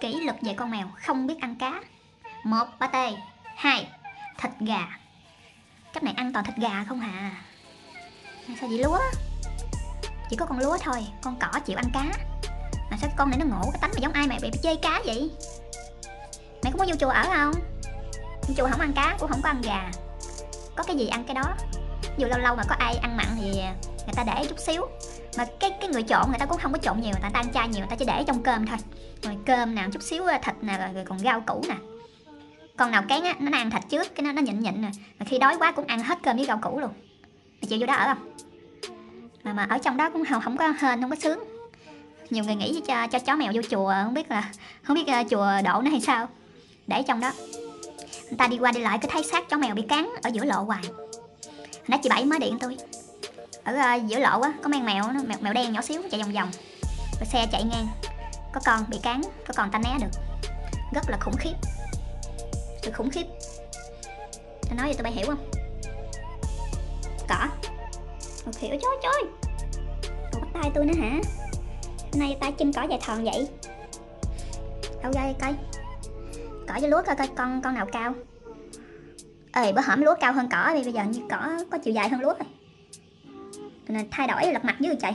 kỷ luật về con mèo không biết ăn cá. 1. Pate. 2. Thịt gà. Cách này ăn toàn thịt gà không hả? Sao vậy lúa? Chỉ có con lúa thôi, con cỏ chịu ăn cá. Mà sao con này nó ngộ, cái tánh mà giống ai mà bị chê cá vậy? Mày có muốn vô chùa ở không? Vô chùa không ăn cá, cũng không có ăn gà. Có cái gì ăn cái đó. Dù lâu lâu mà có ai ăn mặn thì người ta để chút xíu. Mà cái người trộn người ta cũng không có trộn nhiều, người ta ăn chay nhiều, người ta chỉ để trong cơm thôi. Rồi cơm nè, chút xíu thịt nè, rồi còn rau củ nè. Con nào kén á, nó ăn thịt trước, cái nó nhịn nhịn nè. Mà khi đói quá cũng ăn hết cơm với rau củ luôn. Mày chịu vô đó ở không? Mà ở trong đó cũng không có hên, không có sướng. Nhiều người nghĩ cho chó mèo vô chùa, không biết chùa độ nó hay sao. Để trong đó người ta đi qua đi lại cứ thấy xác chó mèo bị cắn ở giữa lộ hoài. Nãy chị Bảy mới điện tôi. Ở giữa lộ á, có mang mèo đen nhỏ xíu chạy vòng vòng. Rồi xe chạy ngang, có con bị cắn, có con ta né được. Rất là khủng khiếp. Sự khủng khiếp. Tôi nói vậy tụi bay hiểu không? Cỏ. Tôi hiểu, trời ơi. Còn bắt tay tôi nữa hả? Hôm nay tay chân cỏ dài thòn vậy. Đâu ra coi. Cỏ với lúa coi con nào cao. Ê, bữa hổm lúa cao hơn cỏ, bây giờ như cỏ có chiều dài hơn lúa rồi. Nên thay đổi lật mặt dưới trời.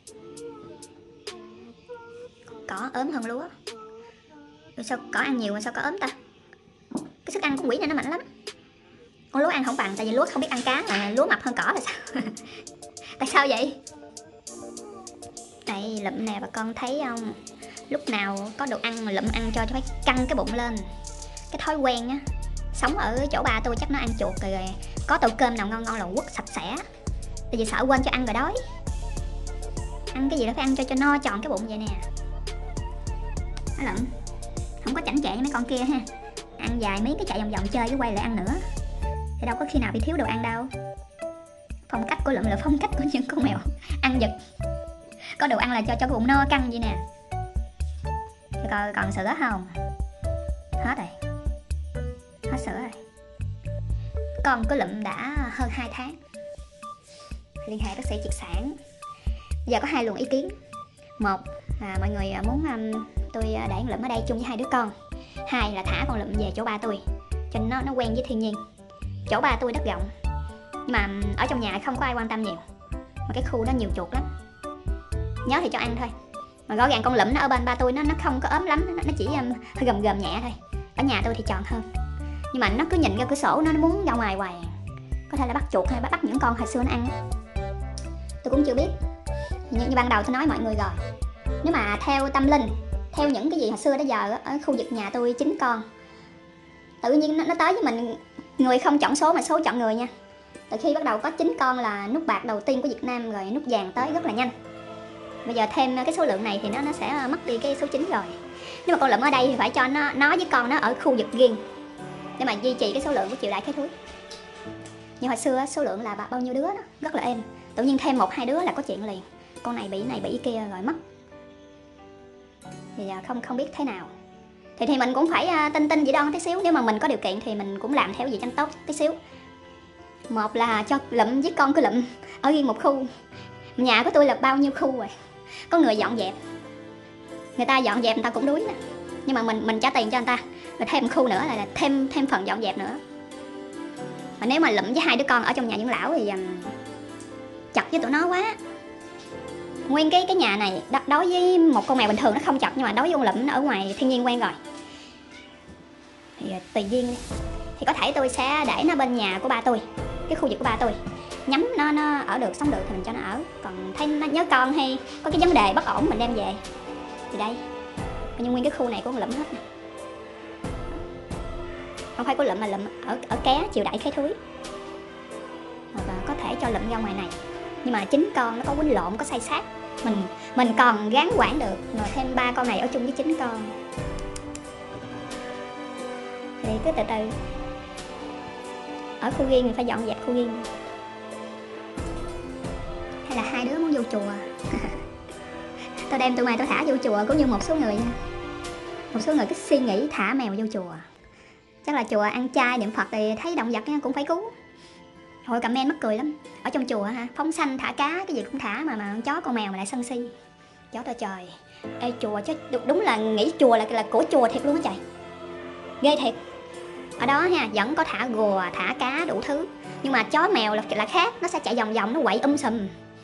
Cỏ ốm hơn lúa. Rồi sao cỏ ăn nhiều mà sao cỏ ốm ta? Cái sức ăn của quỷ này nó mạnh lắm. Con lúa ăn không bằng, tại vì lúa không biết ăn cá, mà lúa mập hơn cỏ là sao? Tại sao vậy? Đây lụm nè bà con thấy không? Lúc nào có đồ ăn mà lụm ăn cho phải căng cái bụng lên. Cái thói quen á. Sống ở chỗ ba tôi chắc nó ăn chuột rồi, có tô cơm nào ngon ngon là quất sạch sẽ. Tại vì sợ quên cho ăn rồi đói. Ăn cái gì đó phải ăn cho no tròn cái bụng vậy nè. Nó lụm. Không có chảnh chệ mấy con kia ha. Ăn vài miếng cái chạy vòng vòng chơi cái quay lại ăn nữa. Thì đâu có khi nào bị thiếu đồ ăn đâu. Phong cách của lụm là phong cách của những con mèo ăn giật. Có đồ ăn là cho cái bụng no căng vậy nè. Thì coi còn sữa không? Hết rồi. Hết sữa rồi. Con của lụm đã hơn 2 tháng. Liên hệ bác sĩ triệt sản. Giờ có 2 luồng ý kiến. Một là mọi người muốn tôi để con lụm ở đây chung với 2 đứa con. 2 là thả con lụm về chỗ ba tôi cho nó quen với thiên nhiên. Chỗ ba tôi đất rộng, nhưng mà ở trong nhà không có ai quan tâm nhiều. Mà cái khu đó nhiều chuột lắm. Nhớ thì cho ăn thôi. Mà rõ ràng con lụm nó ở bên ba tôi nó không có ốm lắm, nó chỉ hơi gầm gầm nhẹ thôi. Ở nhà tôi thì tròn hơn. Nhưng mà nó cứ nhìn ra cửa sổ, nó muốn ra ngoài hoài. Có thể là bắt chuột hay bắt những con hồi xưa nó ăn. Tôi cũng chưa biết. Như ban đầu tôi nói mọi người rồi. Nếu mà theo tâm linh, theo những cái gì hồi xưa đến giờ ở khu vực nhà tôi 9 con. Tự nhiên nó tới với mình. Người không chọn số mà số chọn người nha. Từ khi bắt đầu có 9 con là nút bạc đầu tiên của Việt Nam, rồi nút vàng tới rất là nhanh. Bây giờ thêm cái số lượng này thì nó sẽ mất đi cái số 9 rồi. Nhưng mà con lụm ở đây thì phải cho nó với con nó ở khu vực riêng để mà duy trì cái số lượng của triều đại cái thúi. Nhưng hồi xưa số lượng là bao nhiêu đứa đó, rất là êm. Tự nhiên thêm 1-2 đứa là có chuyện liền. Con này bị này bị kia rồi mất. Thì giờ không biết thế nào. Thì mình cũng phải tin dĩ đoan tí xíu. Nếu mà mình có điều kiện thì mình cũng làm theo gì cho tốt tí xíu. Một là cho lụm với con cứ lụm ở riêng một khu. Nhà của tôi là bao nhiêu khu rồi. Có người dọn dẹp. Người ta dọn dẹp người ta cũng đuối nè. Nhưng mà mình trả tiền cho người ta. Rồi thêm khu nữa là thêm phần dọn dẹp nữa. Mà nếu mà lụm với 2 đứa con ở trong nhà dưỡng lão thì chật với tụi nó quá. Nguyên cái nhà này đối với một con mèo bình thường nó không chật, nhưng mà đối với con lụm nó ở ngoài thiên nhiên quen rồi. Thì tùy duyên đi. Thì có thể tôi sẽ để nó bên nhà của ba tôi, cái khu vực của ba tôi. Nhắm nó ở được, sống được thì mình cho nó ở. Còn thấy nó nhớ con hay có cái vấn đề bất ổn mình đem về. Thì đây. Nhưng nguyên cái khu này của con lụm hết nè. Không phải của lụm mà lụm ở ké triều đại cái thúi. Và có thể cho lụm ra ngoài này. Nhưng mà 9 con nó có quýnh lộn, có say sát. Mình còn gán quản được. Rồi thêm 3 con này ở chung với 9 con. Thì cứ từ từ. Ở khu riêng thì phải dọn dẹp khu riêng. Hay là 2 đứa muốn vô chùa. Tôi đem tụi mày tôi thả vô chùa cũng như một số người nha. Một số người cứ suy nghĩ thả mèo vô chùa. Chắc là chùa ăn chay niệm Phật thì thấy động vật cũng phải cứu. Hồi comment mắc cười lắm. Ở trong chùa hả, phóng sanh thả cá cái gì cũng thả mà con chó con mèo mà lại sân si. Chó to trời. Ê chùa chứ, đúng là nghĩ chùa là của chùa thiệt luôn á trời. Ghê thiệt. Ở đó ha, vẫn có thả rùa, thả cá đủ thứ. Nhưng mà chó mèo là khác, nó sẽ chạy vòng vòng, nó quậy sùm.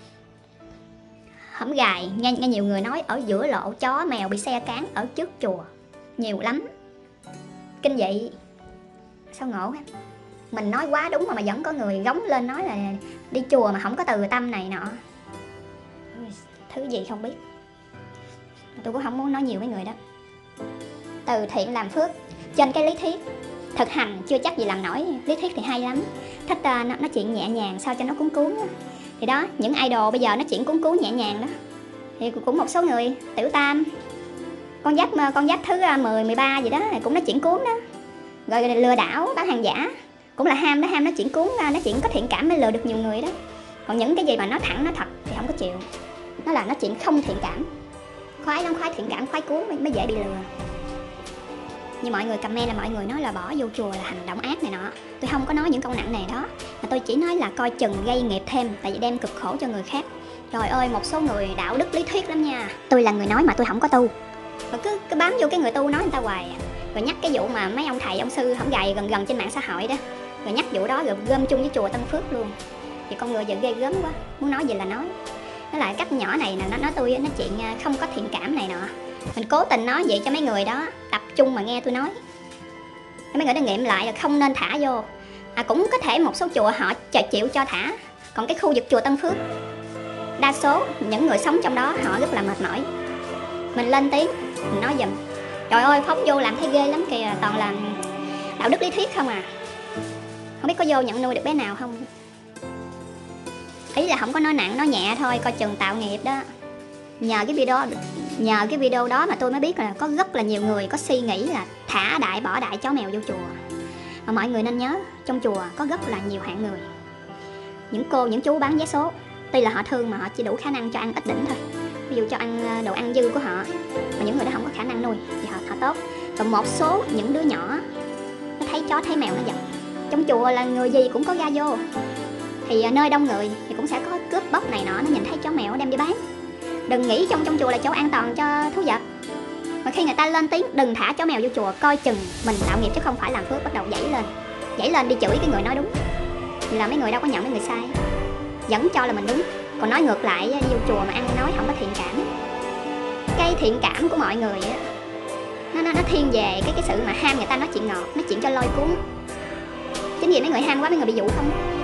Hổm gài, nghe nhiều người nói ở giữa lộ chó mèo bị xe cán ở trước chùa. Nhiều lắm. Kinh dị. Sao ngộ ha. Mình nói quá đúng mà vẫn có người góng lên nói là đi chùa mà không có từ tâm này nọ. Thứ gì không biết. Tôi cũng không muốn nói nhiều với người đó. Từ thiện làm phước trên cái lý thuyết, thực hành chưa chắc gì làm nổi. Lý thuyết thì hay lắm, thích nói chuyện nhẹ nhàng sao cho nó cuốn cuốn đó. Thì đó, những idol bây giờ nói chuyện cuốn cuốn nhẹ nhàng đó. Thì cũng một số người tiểu tam, con giáp thứ 10, 13 gì đó cũng nói chuyện cuốn đó. Rồi lừa đảo, bán hàng giả cũng là ham đó, ham nói chuyện cuốn, nói chuyện có thiện cảm mới lừa được nhiều người đó. Còn những cái gì mà nói thẳng nói thật thì không có chịu. Nó là nói chuyện không thiện cảm. Khoái lắm, khoái thiện cảm, khoái cuốn mới dễ bị lừa. Như mọi người comment là mọi người nói là bỏ vô chùa là hành động ác này nọ. Tôi không có nói những câu nặng này đó, mà tôi chỉ nói là coi chừng gây nghiệp thêm, tại vì đem cực khổ cho người khác. Trời ơi, một số người đạo đức lý thuyết lắm nha. Tôi là người nói mà tôi không có tu, mà cứ bám vô cái người tu nói người ta hoài. Rồi nhắc cái vụ mà mấy ông thầy ông sư hổng gầy gần trên mạng xã hội đó, rồi nhắc vụ đó rồi gom chung với chùa Tân Phước luôn. Thì con người giờ ghê gớm quá, muốn nói gì là nói. Nó lại cách nhỏ này nè, nó nói tôi nói chuyện không có thiện cảm này nọ. Mình cố tình nói vậy cho mấy người đó tập trung mà nghe tôi nói. Mấy người đó nghiệm lại là không nên thả vô. Cũng có thể một số chùa họ chịu cho thả. Còn cái khu vực chùa Tân Phước, đa số những người sống trong đó họ rất là mệt mỏi. Mình lên tiếng, mình nói giùm. Trời ơi, phóng vô làm thấy ghê lắm kìa, toàn là đạo đức lý thuyết không à. Không biết có vô nhận nuôi được bé nào không. Ý là không có nói nặng, nói nhẹ thôi, coi chừng tạo nghiệp đó. Nhờ cái video đó mà tôi mới biết là có rất là nhiều người có suy nghĩ là thả đại bỏ đại chó mèo vô chùa. Mà mọi người nên nhớ, trong chùa có rất là nhiều hạng người. Những cô, những chú bán vé số, tuy là họ thương mà họ chỉ đủ khả năng cho ăn ít đỉnh thôi. Ví dụ cho ăn đồ ăn dư của họ, mà những người đó không có khả năng nuôi thì họ tốt. Còn một số những đứa nhỏ nó thấy chó thấy mèo nó giật. Trong chùa là người gì cũng có ra vô, thì nơi đông người thì cũng sẽ có cướp bóc này nọ, nó nhìn thấy chó mèo đem đi bán. Đừng nghĩ trong chùa là chỗ an toàn cho thú vật. Mà khi người ta lên tiếng đừng thả chó mèo vô chùa, coi chừng mình tạo nghiệp chứ không phải làm phước. Bắt đầu dãy lên đi chửi cái người nói đúng. Thì là mấy người đâu có nhận mấy người sai, vẫn cho là mình đúng. Còn nói ngược lại, vô chùa mà ăn nói không có thiện cảm. Cái thiện cảm của mọi người nó thiên về cái sự mà ham người ta nói chuyện ngọt, nói chuyện cho lôi cuốn. Chính vì mấy người ham quá mấy người bị dụ không.